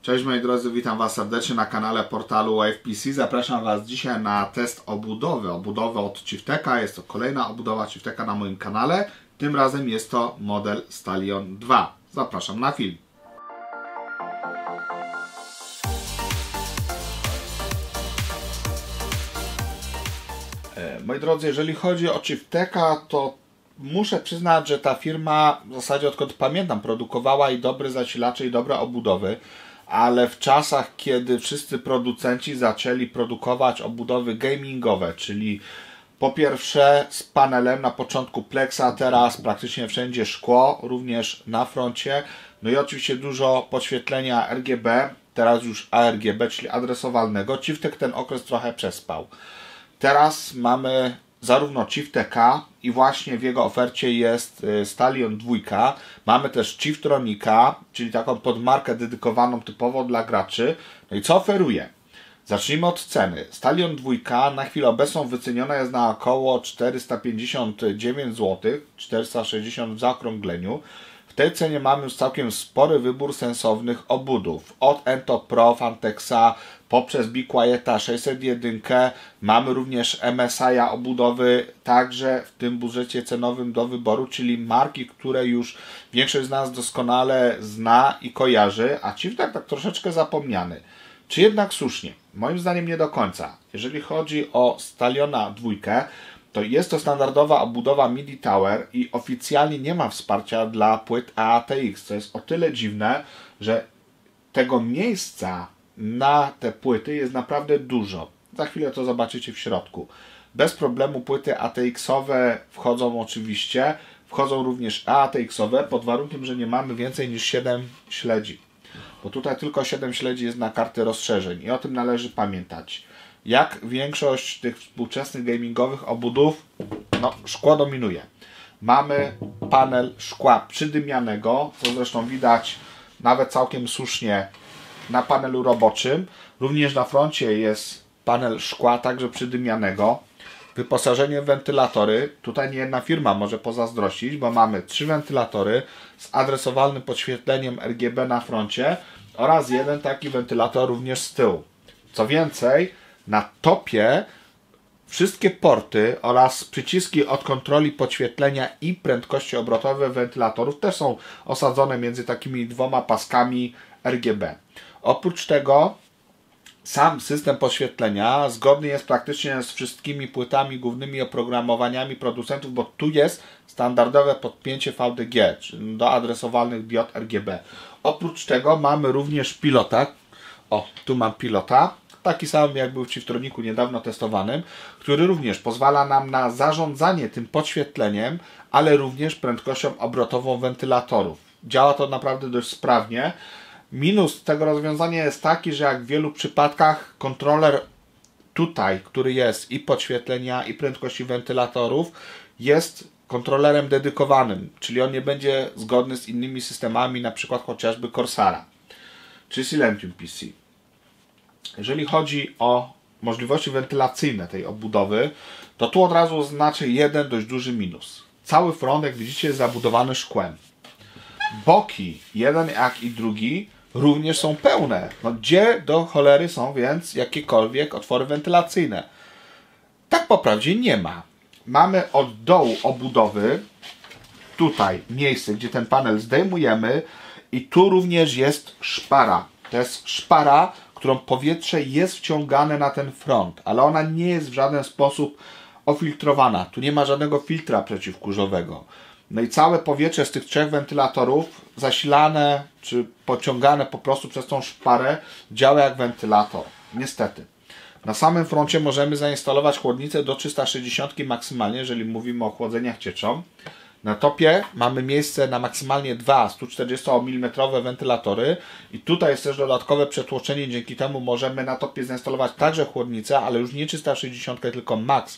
Cześć moi drodzy, witam Was serdecznie na kanale portalu WavePC. Zapraszam Was dzisiaj na test obudowy od Chieftecha. Jest to kolejna obudowa Chieftecha na moim kanale. Tym razem jest to model Stallion 2. Zapraszam na film. Moi drodzy, jeżeli chodzi o Chieftecha, to muszę przyznać, że ta firma w zasadzie odkąd pamiętam produkowała i dobre zasilacze i dobre obudowy, ale w czasach, kiedy wszyscy producenci zaczęli produkować obudowy gamingowe, czyli po pierwsze z panelem, na początku Plexa, teraz praktycznie wszędzie szkło, również na froncie, no i oczywiście dużo podświetlenia RGB, teraz już ARGB, czyli adresowalnego. Chieftech ten okres trochę przespał. Teraz mamy zarówno Chieftecha i właśnie w jego ofercie jest Stallion 2. Mamy też Chieftronika, czyli taką podmarkę dedykowaną typowo dla graczy. No i co oferuje? Zacznijmy od ceny. Stallion 2 na chwilę obecną wyceniona jest na około 459 zł, 460 w zaokrągleniu. W tej cenie mamy już całkiem spory wybór sensownych obudów. Od Ento Pro, Fantexa, poprzez Be Quieta 601. Mamy również MSI obudowy, także w tym budżecie cenowym do wyboru, czyli marki, które już większość z nas doskonale zna i kojarzy, a Chieftech tak troszeczkę zapomniany. Czy jednak słusznie? Moim zdaniem nie do końca. Jeżeli chodzi o Stalliona 2, to jest to standardowa obudowa MIDI Tower i oficjalnie nie ma wsparcia dla płyt AATX, co jest o tyle dziwne, że tego miejsca na te płyty jest naprawdę dużo. Za chwilę to zobaczycie w środku. Bez problemu płyty ATX-owe wchodzą oczywiście, wchodzą również AATX-owe pod warunkiem, że nie mamy więcej niż 7 śledzi. Bo tutaj tylko 7 śledzi jest na karty rozszerzeń i o tym należy pamiętać. Jak większość tych współczesnych gamingowych obudów, no szkło dominuje. Mamy panel szkła przydymianego, co zresztą widać nawet całkiem słusznie na panelu roboczym. Również na froncie jest panel szkła, także przydymianego. Wyposażenie w wentylatory. Tutaj nie jedna firma może pozazdrościć, bo mamy 3 wentylatory z adresowalnym podświetleniem RGB na froncie oraz jeden taki wentylator również z tyłu. Co więcej, na topie wszystkie porty oraz przyciski od kontroli podświetlenia i prędkości obrotowe wentylatorów też są osadzone między takimi dwoma paskami RGB. Oprócz tego sam system podświetlenia zgodny jest praktycznie z wszystkimi płytami, głównymi oprogramowaniami producentów, bo tu jest standardowe podpięcie VDG, czyli do adresowalnych diod RGB. Oprócz tego mamy również pilota. O, tu mam pilota. Taki sam jak był w Chieftroniku niedawno testowanym, który również pozwala nam na zarządzanie tym podświetleniem, ale również prędkością obrotową wentylatorów. Działa to naprawdę dość sprawnie. Minus tego rozwiązania jest taki, że jak w wielu przypadkach kontroler tutaj, który jest i podświetlenia, i prędkości wentylatorów, jest kontrolerem dedykowanym, czyli on nie będzie zgodny z innymi systemami, na przykład chociażby Corsara czy Silentium PC. Jeżeli chodzi o możliwości wentylacyjne tej obudowy, to tu od razu oznaczę jeden dość duży minus. Cały front, jak widzicie, jest zabudowany szkłem. Boki, jeden jak i drugi, również są pełne. No gdzie do cholery są więc jakiekolwiek otwory wentylacyjne? Tak po prawdzie nie ma. Mamy od dołu obudowy, tutaj miejsce, gdzie ten panel zdejmujemy i tu również jest szpara. To jest szpara, którą powietrze jest wciągane na ten front, ale ona nie jest w żaden sposób ofiltrowana. Tu nie ma żadnego filtra przeciwkurzowego. No i całe powietrze z tych 3 wentylatorów zasilane czy pociągane po prostu przez tą szparę działa jak wentylator. Niestety. Na samym froncie możemy zainstalować chłodnicę do 360 maksymalnie, jeżeli mówimy o chłodzeniach cieczą. Na topie mamy miejsce na maksymalnie 2 140 mm wentylatory i tutaj jest też dodatkowe przetłoczenie, dzięki temu możemy na topie zainstalować także chłodnicę, ale już nie 360, tylko max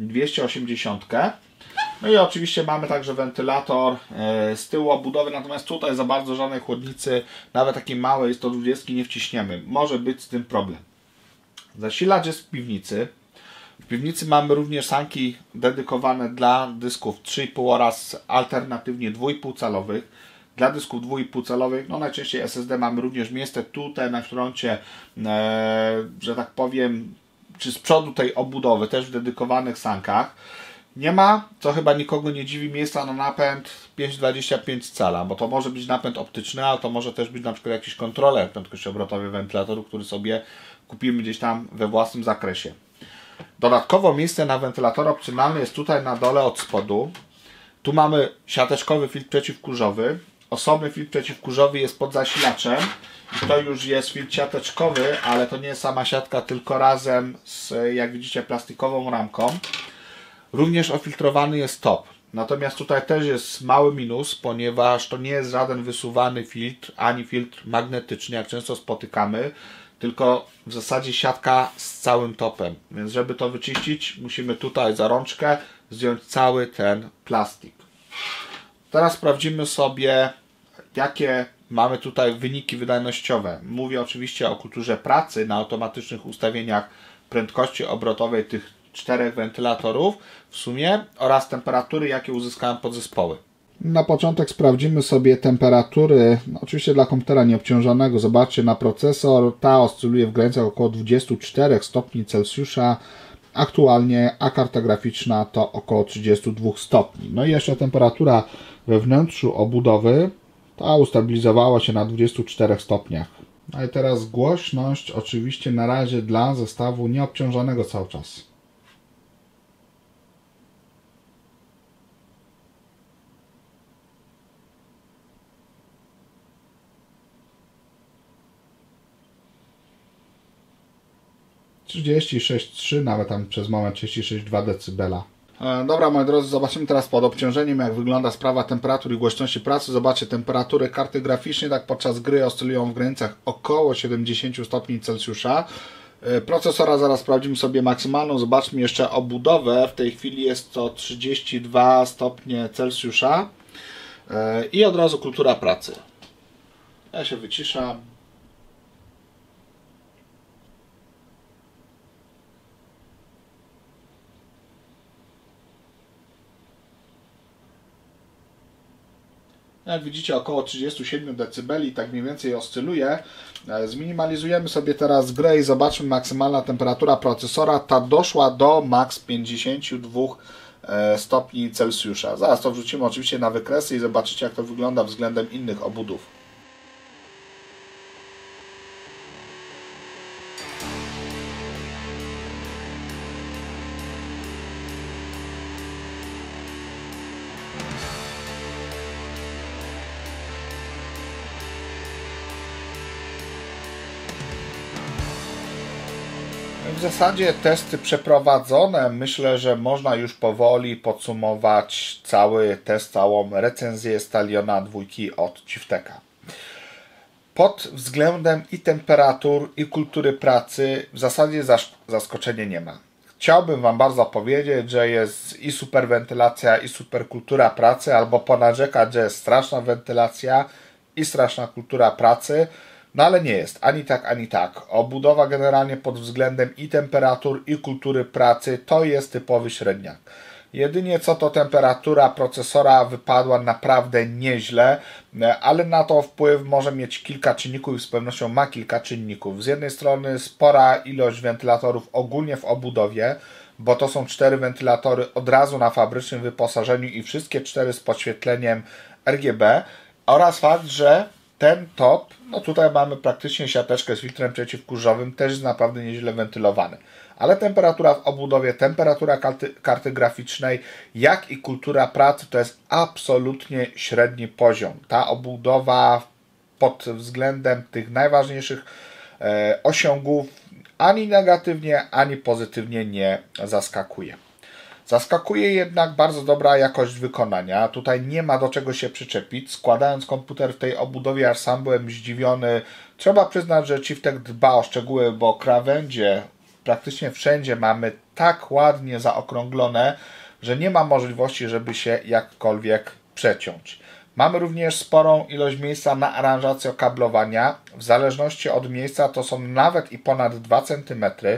280. No i oczywiście mamy także wentylator z tyłu obudowy, natomiast tutaj za bardzo żadnej chłodnicy, nawet takiej małej 120 nie wciśniemy. Może być z tym problem. Zasilacz jest w piwnicy. W piwnicy mamy również sanki dedykowane dla dysków 3,5 oraz alternatywnie 2,5 calowych. Dla dysków 2,5 calowych, no najczęściej SSD mamy również miejsce tutaj na froncie, że tak powiem, czy z przodu tej obudowy, też w dedykowanych sankach. Nie ma, co chyba nikogo nie dziwi, miejsca na napęd 5,25 cala, bo to może być napęd optyczny, ale to może też być na przykład jakiś kontroler prędkości obrotowej wentylatorów, który sobie kupimy gdzieś tam we własnym zakresie. Dodatkowo miejsce na wentylator opcjonalny jest tutaj na dole od spodu. Tu mamy siateczkowy filtr przeciwkurzowy. Osobny filtr przeciwkurzowy jest pod zasilaczem. I to już jest filtr siateczkowy, ale to nie jest sama siatka, tylko razem z, jak widzicie, plastikową ramką. Również ofiltrowany jest top. Natomiast tutaj też jest mały minus, ponieważ to nie jest żaden wysuwany filtr, ani filtr magnetyczny, jak często spotykamy, tylko w zasadzie siatka z całym topem. Więc żeby to wyczyścić, musimy tutaj za rączkę zdjąć cały ten plastik. Teraz sprawdzimy sobie, jakie mamy tutaj wyniki wydajnościowe. Mówię oczywiście o kulturze pracy na automatycznych ustawieniach prędkości obrotowej tych 4 wentylatorów w sumie oraz temperatury, jakie uzyskałem podzespoły. Na początek sprawdzimy sobie temperatury, oczywiście dla komputera nieobciążonego. Zobaczcie na procesor, ta oscyluje w granicach około 24 stopni Celsjusza aktualnie, a karta graficzna to około 32 stopni. No i jeszcze temperatura we wnętrzu obudowy, ta ustabilizowała się na 24 stopniach. No i teraz głośność oczywiście na razie dla zestawu nieobciążonego cały czas. (36,3), nawet tam przez moment 36,2 dB. Dobra, moi drodzy, zobaczymy teraz pod obciążeniem, jak wygląda sprawa temperatur i głośności pracy. Zobaczcie, temperatury karty graficznej tak podczas gry oscylują w granicach około 70 stopni Celsjusza. Procesora zaraz sprawdzimy sobie maksymalną. Zobaczmy jeszcze obudowę. W tej chwili jest to 32 stopnie Celsjusza. I od razu kultura pracy. Ja się wyciszam. Jak widzicie, około 37 dB, tak mniej więcej oscyluje. Zminimalizujemy sobie teraz grę i zobaczmy maksymalna temperatura procesora. Ta doszła do max 52 stopni Celsjusza. Zaraz to wrzucimy oczywiście na wykresy i zobaczycie, jak to wygląda względem innych obudów. W zasadzie testy przeprowadzone. Myślę, że można już powoli podsumować cały test, całą recenzję Staliona 2 od Cifteka. Pod względem i temperatur, i kultury pracy w zasadzie zaskoczenia nie ma. Chciałbym Wam bardzo powiedzieć, że jest i super wentylacja, i super kultura pracy, albo ponarzekać, że jest straszna wentylacja i straszna kultura pracy. No ale nie jest. Ani tak, ani tak. Obudowa generalnie pod względem i temperatur, i kultury pracy to jest typowy średniak. Jedynie co to temperatura procesora wypadła naprawdę nieźle, ale na to wpływ może mieć kilka czynników i z pewnością ma kilka czynników. Z jednej strony spora ilość wentylatorów ogólnie w obudowie, bo to są 4 wentylatory od razu na fabrycznym wyposażeniu i wszystkie 4 z podświetleniem RGB oraz fakt, że ten top, no tutaj mamy praktycznie siateczkę z filtrem przeciwkurzowym, też jest naprawdę nieźle wentylowany. Ale temperatura w obudowie, temperatura karty graficznej, jak i kultura pracy to jest absolutnie średni poziom. Ta obudowa pod względem tych najważniejszych osiągów ani negatywnie, ani pozytywnie nie zaskakuje. Zaskakuje jednak bardzo dobra jakość wykonania. Tutaj nie ma do czego się przyczepić. Składając komputer w tej obudowie, aż sam byłem zdziwiony. Trzeba przyznać, że Ciftek dba o szczegóły, bo krawędzie praktycznie wszędzie mamy tak ładnie zaokrąglone, że nie ma możliwości, żeby się jakkolwiek przeciąć. Mamy również sporą ilość miejsca na aranżację okablowania. W zależności od miejsca to są nawet i ponad 2 cm.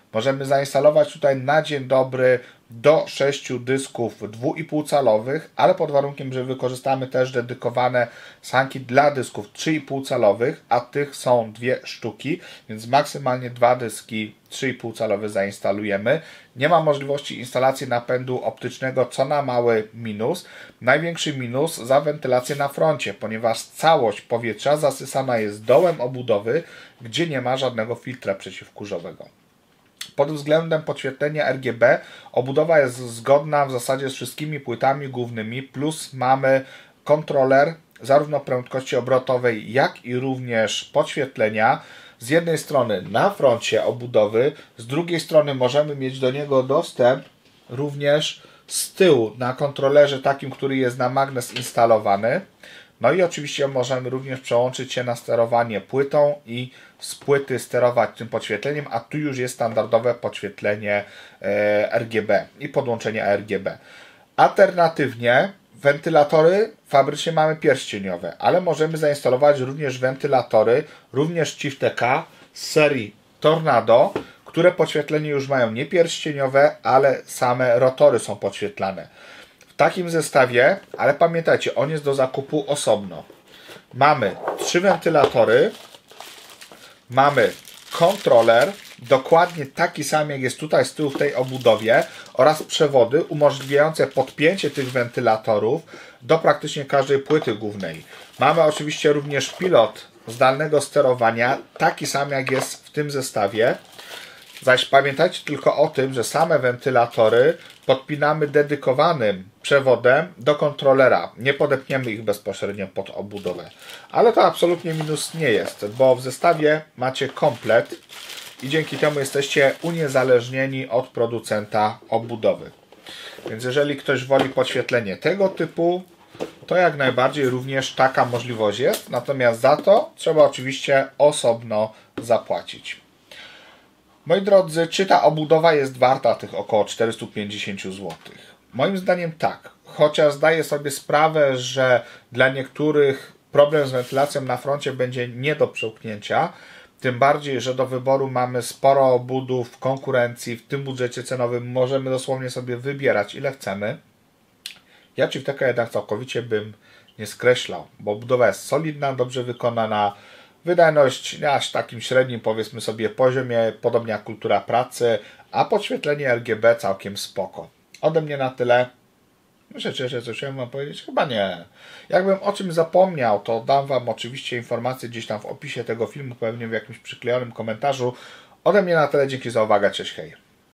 Możemy zainstalować tutaj na dzień dobry do 6 dysków 2,5 calowych, ale pod warunkiem, że wykorzystamy też dedykowane sanki dla dysków 3,5 calowych, a tych są 2 sztuki, więc maksymalnie 2 dyski 3,5 calowe zainstalujemy. Nie ma możliwości instalacji napędu optycznego, co na mały minus. Największy minus za wentylację na froncie, ponieważ całość powietrza zasysana jest dołem obudowy, gdzie nie ma żadnego filtra przeciwkurzowego. Pod względem podświetlenia RGB obudowa jest zgodna w zasadzie z wszystkimi płytami głównymi, plus mamy kontroler zarówno prędkości obrotowej, jak i również podświetlenia. Z jednej strony na froncie obudowy, z drugiej strony możemy mieć do niego dostęp również z tyłu na kontrolerze takim, który jest na magnes instalowany. No i oczywiście możemy również przełączyć się na sterowanie płytą i z płyty sterować tym podświetleniem, a tu już jest standardowe podświetlenie RGB i podłączenie RGB. Alternatywnie wentylatory fabrycznie mamy pierścieniowe, ale możemy zainstalować również wentylatory, również CIF-TK z serii Tornado, które podświetlenie już mają nie pierścieniowe, ale same rotory są podświetlane. W takim zestawie, ale pamiętajcie, on jest do zakupu osobno. Mamy 3 wentylatory, mamy kontroler, dokładnie taki sam jak jest tutaj z tyłu w tej obudowie oraz przewody umożliwiające podpięcie tych wentylatorów do praktycznie każdej płyty głównej. Mamy oczywiście również pilot zdalnego sterowania, taki sam jak jest w tym zestawie. Zaś pamiętajcie tylko o tym, że same wentylatory podpinamy dedykowanym przewodem do kontrolera. Nie podepniemy ich bezpośrednio pod obudowę. Ale to absolutnie minus nie jest, bo w zestawie macie komplet i dzięki temu jesteście uniezależnieni od producenta obudowy. Więc jeżeli ktoś woli podświetlenie tego typu, to jak najbardziej również taka możliwość jest. Natomiast za to trzeba oczywiście osobno zapłacić. Moi drodzy, czy ta obudowa jest warta tych około 450 zł? Moim zdaniem tak, chociaż zdaję sobie sprawę, że dla niektórych problem z wentylacją na froncie będzie nie do przełknięcia, tym bardziej, że do wyboru mamy sporo obudów w konkurencji, w tym budżecie cenowym możemy dosłownie sobie wybierać ile chcemy. Ja CIF-TK jednak całkowicie bym nie skreślał, bo budowa jest solidna, dobrze wykonana, wydajność aż takim średnim, powiedzmy sobie, poziomie, podobnie jak kultura pracy, a podświetlenie RGB całkiem spoko. Ode mnie na tyle. Myślę, że coś chciałem wam powiedzieć? Chyba nie. Jakbym o czymś zapomniał, to dam wam oczywiście informację gdzieś tam w opisie tego filmu, pewnie w jakimś przyklejonym komentarzu. Ode mnie na tyle, dzięki za uwagę, cześć, hej.